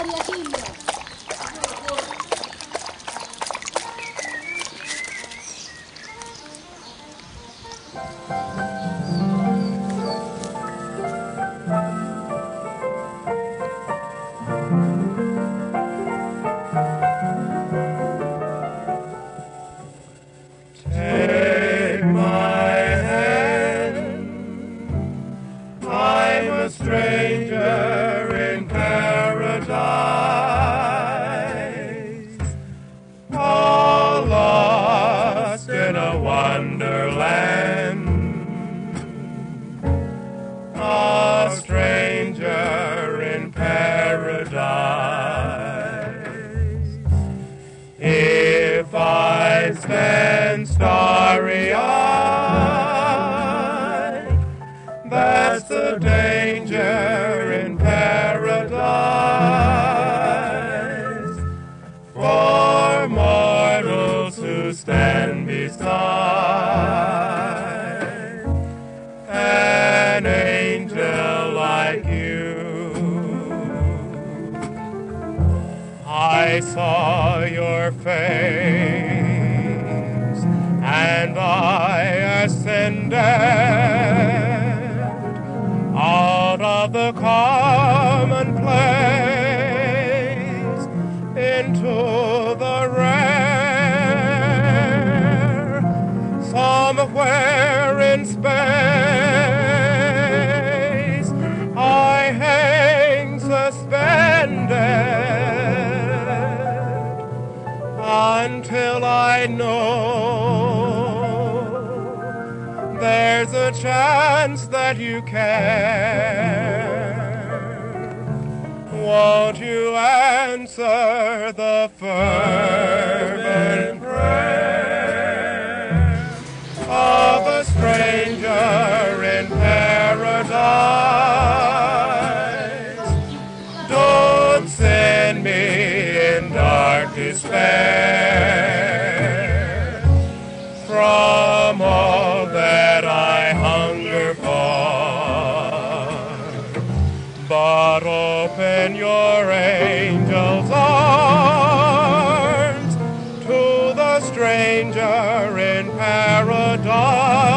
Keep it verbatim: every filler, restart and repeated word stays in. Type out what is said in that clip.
gloria, figlio. Take my hand, I'm a stranger in paradise, all lost in a wonderland, a stranger in paradise. If I stand starry-eyed, that's the danger in paradise, for mortals who stand beside an angel like you. I saw your face and I ascended out of the commonplace into the rare, somewhere in space I hang suspended until I know there's a chance that you can. Won't you answer the fervent prayer of a stranger in paradise? Don't send me in dark despair from all that I hunger for, but open your angel's arms to the stranger in paradise.